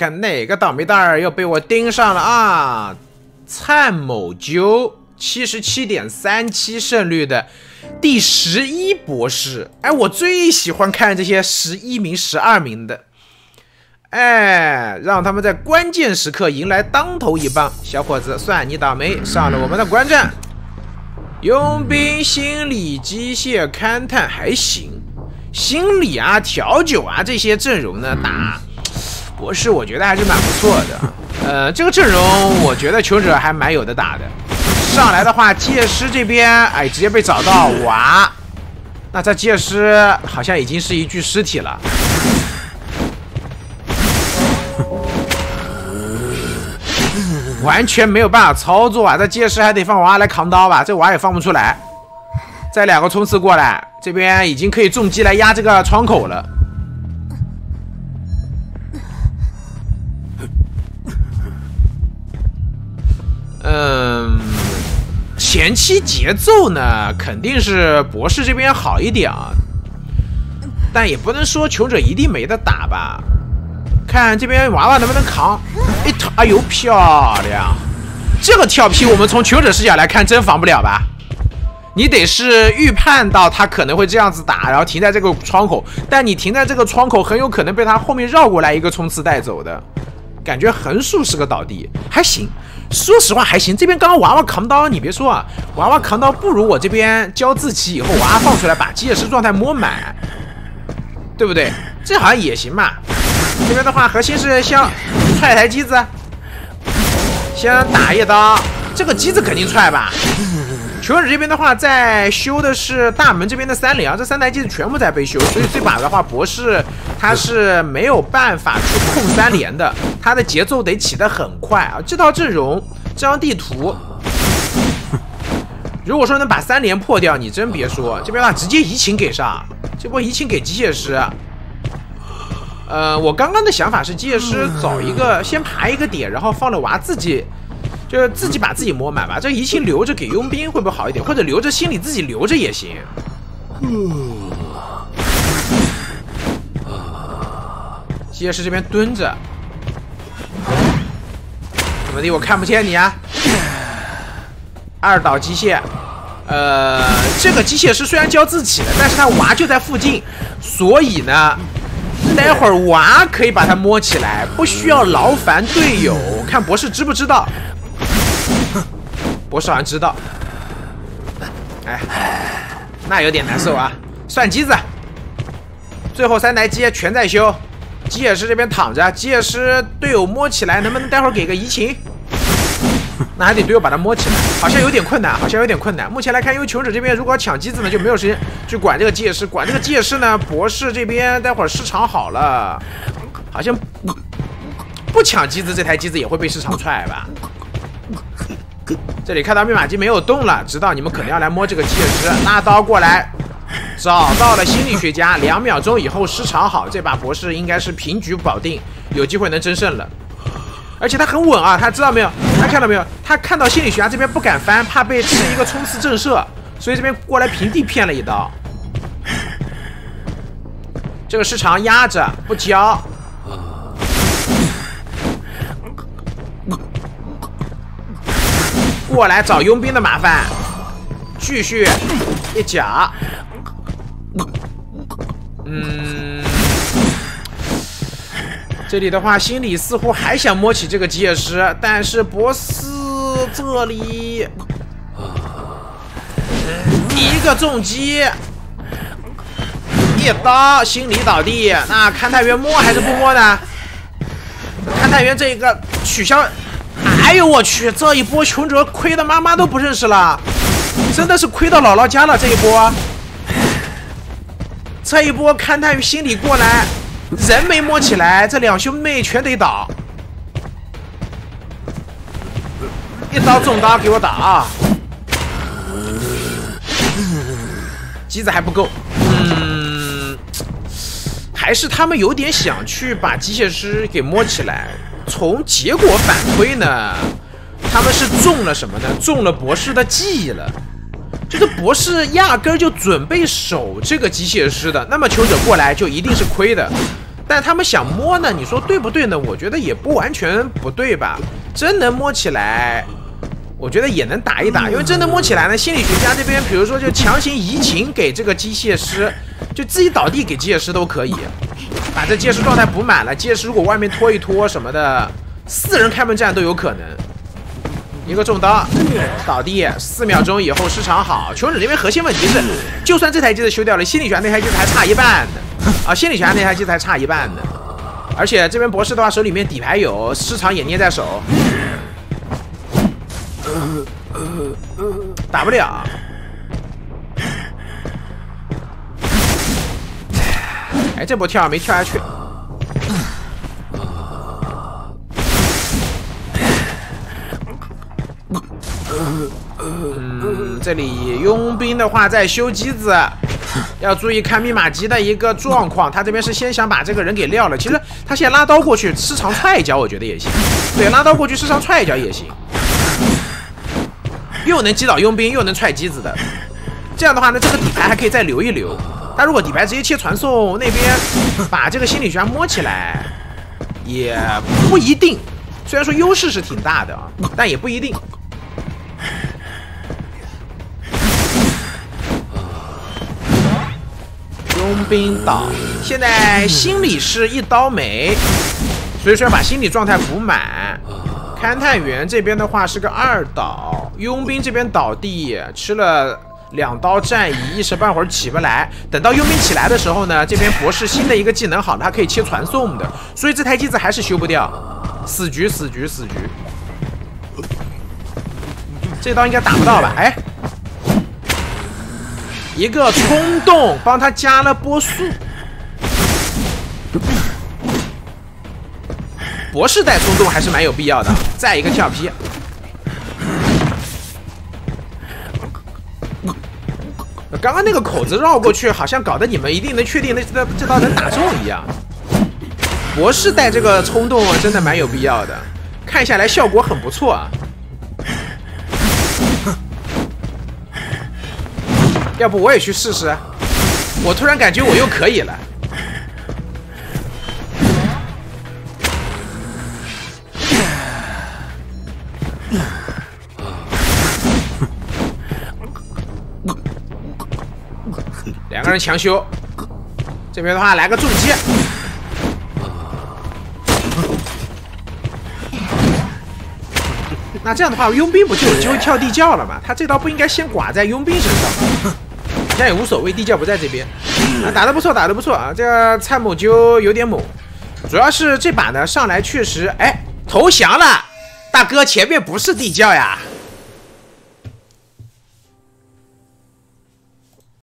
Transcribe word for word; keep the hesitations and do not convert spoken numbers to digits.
看哪个倒霉蛋儿又被我盯上了啊！灿某鸠七十七点三七胜率的第十一博士，哎，我最喜欢看这些十一名、十二名的，哎，让他们在关键时刻迎来当头一棒。小伙子，算你倒霉，上了我们的官战。佣兵、心理、机械、勘探还行，心理啊、调酒啊这些阵容呢，打博士我觉得还是蛮不错的。呃，这个阵容我觉得求者还蛮有的打的。上来的话，机械师这边哎直接被找到，哇！那这机械师好像已经是一具尸体了。完全没有办法操作啊！这机械师还得放娃来扛刀吧？这娃也放不出来。再两个冲刺过来，这边已经可以重击来压这个窗口了。嗯。前期节奏呢，肯定是博士这边好一点啊，但也不能说穷者一定没得打吧。看这边娃娃能不能扛？哎，哎呦，漂亮！这个跳劈我们从穷者视角来看，真防不了吧？你得是预判到他可能会这样子打，然后停在这个窗口，但你停在这个窗口，很有可能被他后面绕过来一个冲刺带走的。感觉横竖是个倒地，还行。说实话还行，这边刚刚娃娃扛刀，你别说啊，娃娃扛刀不如我这边交自旗以后娃娃放出来把机械师状态摸满，对不对？这好像也行嘛。这边的话，核心是先踹台机子，先打一刀，这个机子肯定踹吧。求者这边的话，在修的是大门这边的三连，这三台机子全部在被修，所以这把的话，博士他是没有办法去控三连的，他的节奏得起得很快啊！这套阵容，这张地图，如果说能把三连破掉，你真别说，这边的话直接移情给上，这波移情给机械师。呃，我刚刚的想法是机械师找一个先爬一个点，然后放了娃自己。就自己把自己摸满吧，这移情留着给佣兵会不会好一点？或者留着心里自己留着也行。机械师这边蹲着，怎么地？我看不见你啊！二岛机械，呃，这个机械师虽然交自起了，但是他娃就在附近，所以呢，待会儿娃可以把他摸起来，不需要劳烦队友。看博士知不知道？博士好像知道，哎，那有点难受啊。算机子，最后三台机全在修，机械师这边躺着，机械师队友摸起来，能不能待会儿给个移情？那还得队友把他摸起来，好像有点困难，好像有点困难。目前来看，因为穷者这边如果要抢机子呢，就没有时间去管这个机械师，管这个机械师呢，博士这边待会儿市场好了，好像不不抢机子，这台机子也会被市场踹吧。这里看到密码机没有动了，知道你们可能要来摸这个机械师，拉刀过来，找到了心理学家，两秒钟以后失常好，这把博士应该是平局保定，有机会能争胜了。而且他很稳啊，他知道没有？他看到没有？他看到心理学家这边不敢翻，怕被吃一个冲刺震慑，所以这边过来平地骗了一刀。这个市场压着不交。过来找佣兵的麻烦，继续一脚，嗯，这里的话，心里似乎还想摸起这个机械师，但是博斯这里一个重击，一刀，心里倒地。那勘探员摸还是不摸呢？勘探员这个取消。哎呦我去！这一波穷者亏的妈妈都不认识了，真的是亏到姥姥家了。这一波，这一波勘探心理过来，人没摸起来，这两兄妹全得倒。一刀中刀给我打啊！机子还不够，嗯，还是他们有点想去把机械师给摸起来。从结果反推呢，他们是中了什么呢？中了博士的计了。就是博士压根就准备守这个机械师的，那么求者过来就一定是亏的。 但他们想摸呢，你说对不对呢？我觉得也不完全不对吧。真能摸起来，我觉得也能打一打，因为真能摸起来呢，心理学家这边，比如说就强行移情给这个机械师，就自己倒地给机械师都可以，把这机械师状态补满了。机械师如果外面拖一拖什么的，四人开门战都有可能。一个中刀倒地，四秒钟以后失常好。穷者这边核心问题是，就算这台机子修掉了，心理学那台机子还差一半呢。啊，心理学那台机子还差一半呢。而且这边博士的话，手里面底牌有，失常也捏在手，打不了。哎，这波跳没跳下去。嗯，这里佣兵的话在修机子，要注意看密码机的一个状况。他这边是先想把这个人给撂了，其实他现在拉刀过去，失常踹一脚，我觉得也行。对，拉刀过去，失常踹一脚也行，又能击倒佣兵，又能踹机子的。这样的话呢，这个底牌还可以再留一留。他如果底牌直接切传送，那边把这个心理学家摸起来，也不一定。虽然说优势是挺大的啊，但也不一定。佣兵倒，现在心理是一刀没，所以说要把心理状态补满。勘探员这边的话是个二倒，佣兵这边倒地吃了两刀战役，一时半会儿起不来。等到佣兵起来的时候呢，这边博士新的一个技能好了，他可以切传送的，所以这台机子还是修不掉。死局，死局，死局。这刀应该打不到吧？哎。一个冲动帮他加了波速，博士带冲动还是蛮有必要的。再一个跳劈，刚刚那个口子绕过去，好像搞得你们一定能确定那这这刀能打中一样。博士带这个冲动真的蛮有必要的，看下来效果很不错啊。要不我也去试试？我突然感觉我又可以了。两个人强修，这边的话来个重击。那这样的话，佣兵不就有机会跳地窖了吗？他这刀不应该先寡在佣兵身上吗？好像也无所谓，地窖不在这边。啊，打得不错，打得不错啊！这个参谋就有点猛，主要是这把呢上来确实，哎，投降了，大哥，前面不是地窖呀。